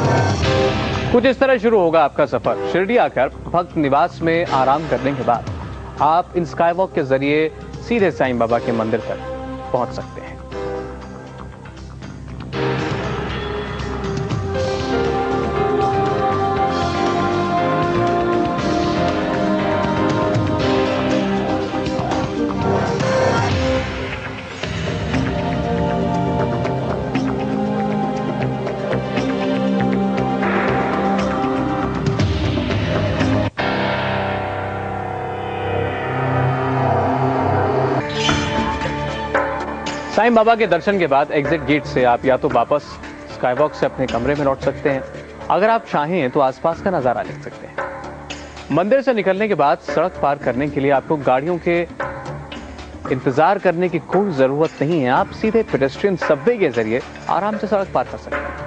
कुछ इस तरह शुरू होगा आपका सफर। शिरडी आकर भक्त निवास में आराम करने के बाद आप इन स्काईवॉक के जरिए सीधे साईं बाबा के मंदिर तक पहुंच सकते हैं। साईं बाबा के दर्शन के बाद एग्जिट गेट से आप या तो वापस स्काईवॉक से अपने कमरे में लौट सकते हैं, अगर आप चाहें तो आसपास का नजारा देख सकते हैं। मंदिर से निकलने के बाद सड़क पार करने के लिए आपको गाड़ियों के इंतजार करने की कोई जरूरत नहीं है। आप सीधे पेडेस्ट्रियन सबवे के जरिए आराम से सड़क पार कर सकते हैं।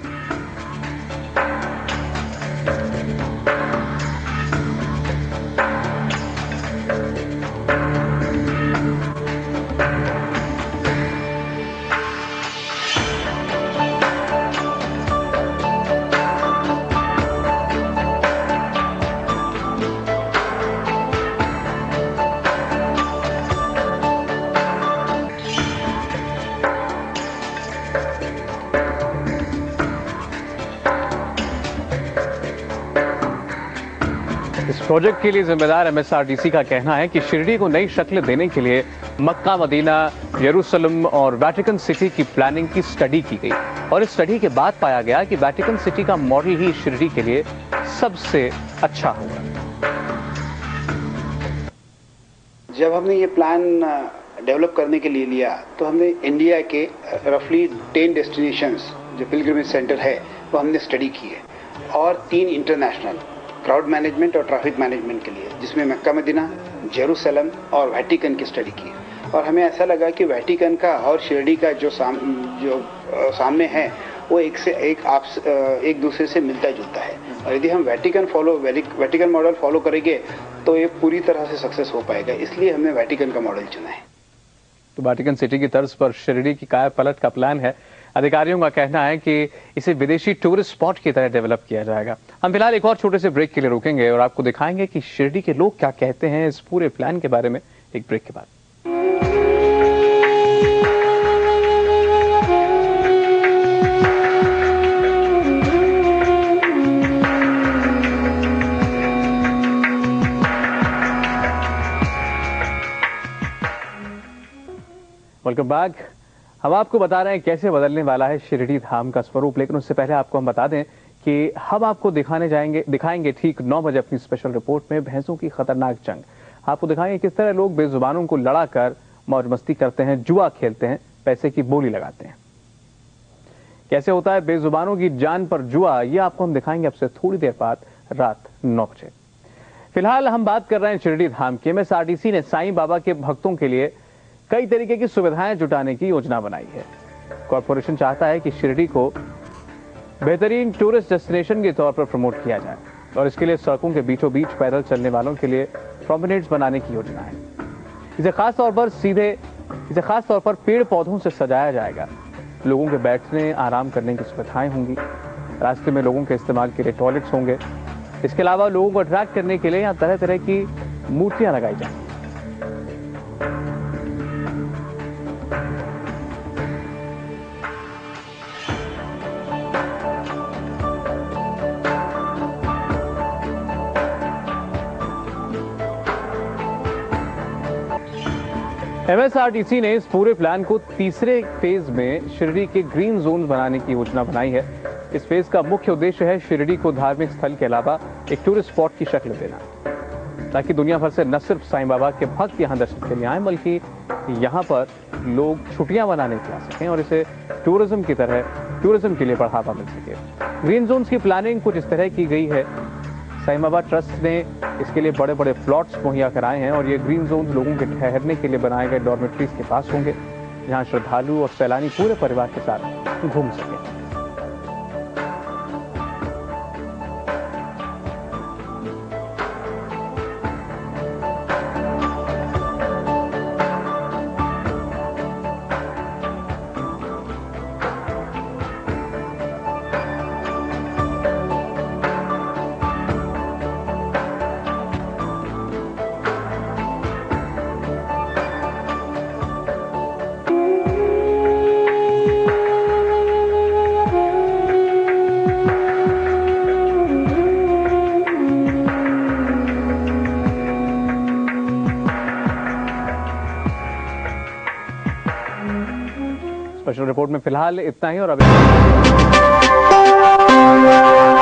इस प्रोजेक्ट के लिए जिम्मेदार एमएसआरडीसी का कहना है कि शिरडी को नई शक्ल देने के लिए मक्का, मदीना, यरूशलेम और वेटिकन सिटी की प्लानिंग की स्टडी की गई और इस स्टडी के बाद पाया गया कि वेटिकन सिटी का मॉडल ही शिरडी के लिए सबसे अच्छा होगा। जब हमने ये प्लान डेवलप करने के लिए लिया तो हमने इंडिया के रफली 10 डेस्टिनेशंस जो पिलग्रिमेज सेंटर है वो हमने स्टडी की है और 3 इंटरनेशनल क्राउड मैनेजमेंट और ट्रैफिक मैनेजमेंट के लिए, जिसमें मक्का, मदीना, जेरूसलम और वेटिकन की स्टडी की और हमें ऐसा लगा कि वेटिकन का और शिरडी का जो सामने है वो एक दूसरे से मिलता जुलता है और यदि हम वेटिकन मॉडल फॉलो करेंगे तो ये पूरी तरह से सक्सेस हो पाएगा, इसलिए हमने वेटिकन का मॉडल चुना है। तो वेटिकन सिटी की तर्ज पर शिरडी की काया पलट का प्लान है। अधिकारियों का कहना है कि इसे विदेशी टूरिस्ट स्पॉट की तरह डेवलप किया जाएगा। हम फिलहाल एक और छोटे से ब्रेक के लिए रुकेंगे और आपको दिखाएंगे कि शिरडी के लोग क्या कहते हैं इस पूरे प्लान के बारे में, एक ब्रेक के बाद। Welcome back. हम आपको बता रहे हैं कैसे बदलने वाला है शिरडी धाम का स्वरूप, लेकिन उससे पहले आपको हम बता दें कि हम आपको दिखाएंगे ठीक 9 बजे अपनी स्पेशल रिपोर्ट में भैंसों की खतरनाक जंग। आपको दिखाएंगे किस तरह लोग बेजुबानों को लड़ाकर मौज मस्ती करते हैं, जुआ खेलते हैं, पैसे की बोली लगाते हैं। कैसे होता है बेजुबानों की जान पर जुआ, ये आपको हम दिखाएंगे आपसे थोड़ी देर बाद रात 9 बजे। फिलहाल हम बात कर रहे हैं शिरडी धाम की। एमएसआरडीसी ने साईं बाबा के भक्तों के लिए कई तरीके की सुविधाएं जुटाने की योजना बनाई है। कॉर्पोरेशन चाहता है कि शिरडी को बेहतरीन टूरिस्ट डेस्टिनेशन के तौर पर प्रमोट किया जाए और इसके लिए सड़कों के बीचों बीच पैदल चलने वालों के लिए प्रोमेनेड्स बनाने की योजना है। इसे खास तौर पर पेड़ पौधों से सजाया जाएगा। लोगों के बैठने, आराम करने की सुविधाएं होंगी। रास्ते में लोगों के इस्तेमाल के लिए टॉयलेट्स होंगे। इसके अलावा लोगों को अट्रैक्ट करने के लिए यहाँ तरह तरह की मूर्तियां लगाई जाएंगी। एमएसआरडीसी ने इस पूरे प्लान को तीसरे फेज में शिरडी के ग्रीन जोन बनाने की योजना बनाई है। इस फेज का मुख्य उद्देश्य है शिरडी को धार्मिक स्थल के अलावा एक टूरिस्ट स्पॉट की शक्ल देना, ताकि दुनिया भर से न सिर्फ साईं बाबा के भक्त यहां दर्शन के लिए आए, बल्कि यहां पर लोग छुट्टियां मनाने के आ सकें और इसे टूरिज्म के लिए बढ़ावा मिल सके। ग्रीन जोन की प्लानिंग कुछ इस तरह की गई है। साईं बाबा ट्रस्ट ने इसके लिए बड़े बड़े प्लॉट्स मुहैया कराए हैं और ये ग्रीन जोन लोगों के ठहरने के लिए बनाए गए डॉर्मेट्रीज के पास होंगे, जहां श्रद्धालु और सैलानी पूरे परिवार के साथ घूम सकें। स्पेशल रिपोर्ट में फिलहाल इतना ही और अभी